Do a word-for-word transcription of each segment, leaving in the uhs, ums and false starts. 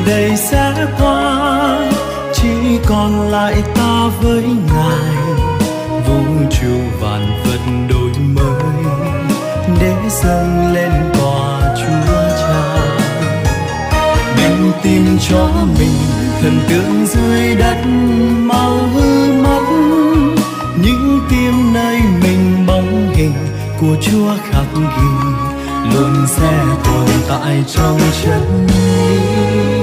đây sẽ qua, chỉ còn lại ta với Ngài. Vũ trụ vạn vật đổi mới để dâng lên tòa Chúa Cha. Đừng tìm cho mình thần tượng dưới đất mau hư mất, những tim nơi mình bóng hình của Chúa khắc ghi luôn sẽ tồn tại trong chân lý.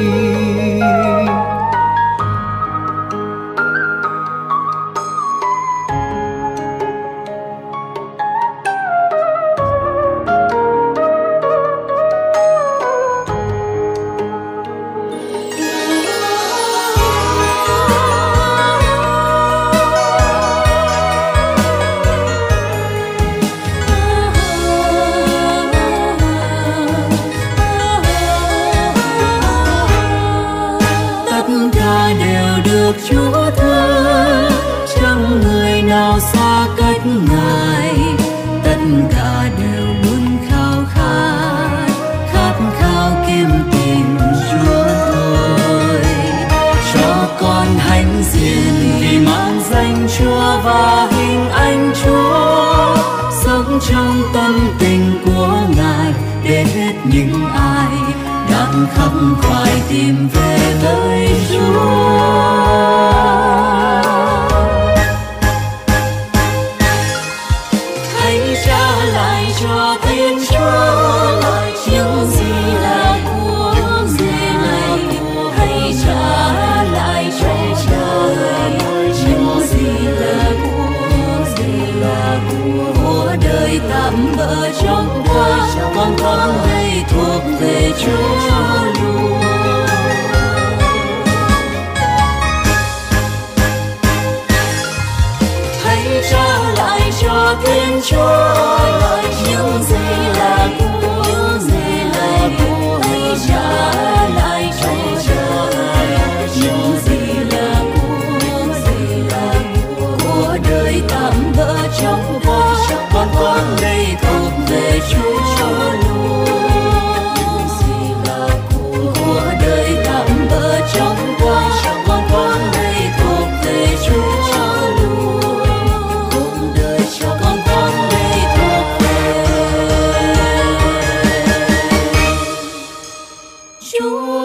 Chúa thương, chẳng người nào xa cách Ngài. Tất cả đều muốn khao khát, khát khao kiếm tìm Chúa thôi. Cho con hãnh diện vì mang danh Chúa và hình ảnh Chúa, sống trong tâm tình của Ngài để hết những ai đang khắc khoải tìm về với Chúa. Hãy trả lại cho Thiên Chúa những gì là của Ngài. Hãy trả lại cho trời những gì là của là của đời tạm bỡ trong qua, con con đây thuộc về Chúa luôn. Hãy trả lại cho Thiên Chúa những gì là của là của. Hãy trả lại cho trời những gì là của là của đời tạm bỡ trong qua, con con đây thuộc về Chúa luôn. Của đời tạm bỡ trong qua, con con đây thuộc về Chúa luôn. Cuộc đời cho con con đây thuộc về Chúa.